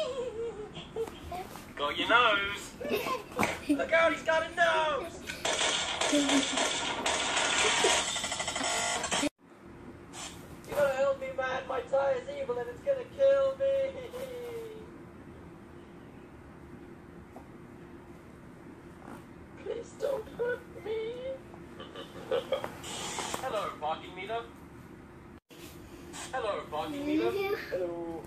Got your nose. Look out, he's got a nose. You gotta help me, man. My tie is evil and it's gonna kill me. Please don't hurt me. Hello, parking meter. Hello, parking meter. Hello.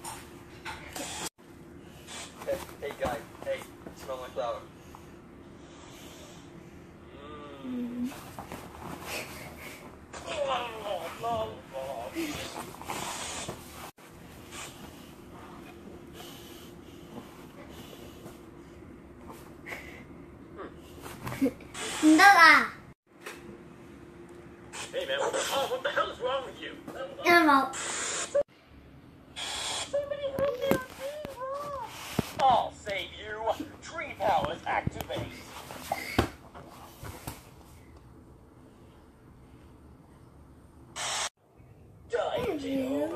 Hey, guy. Hey, smell my flower. Hey man, what the hell is wrong with you? Somebody help me, I'm being wrong. I'll save you. Tree powers activate. Die, potato.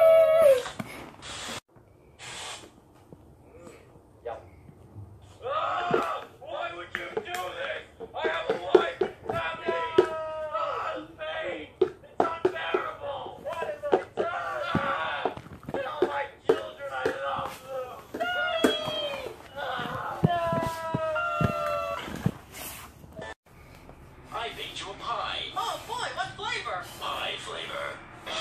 Why would you do this? I have a wife and family. Pain. It's unbearable. What have I done? Tell my children I love them. I baked you a pie. Oh boy, what flavor? Pie flavor.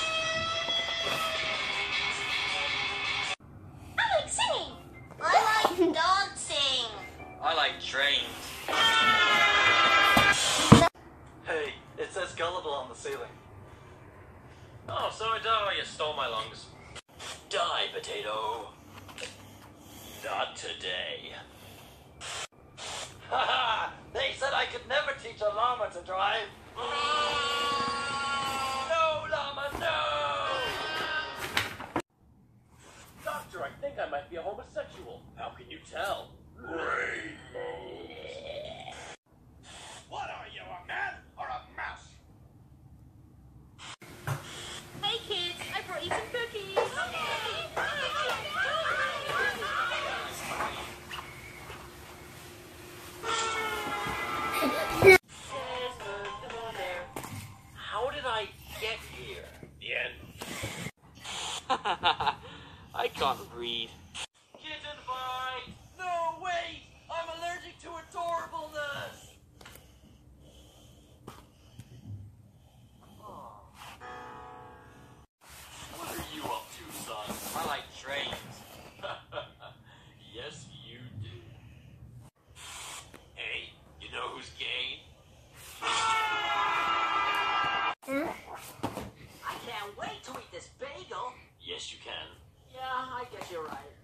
I like singing. I like dancing. I like trains. Hey, it says gullible on the ceiling. Oh, so it does. You stole my lungs. Die, potato. Not today. Haha! They said I could never teach a llama to drive. No, llama, no! Doctor, I think I might be a homosexual. How can you tell? What are you, a man or a mouse? Hey kids, I brought you some cookies. How did I get here? The end. I can't read. Kitten fight! No, wait! I'm allergic to adorableness! Oh. What are you up to, son? I like trains. Yes, you do. Hey, you know who's gay? I can't wait to eat this bagel. Yes, you can. Yeah, I guess you're right.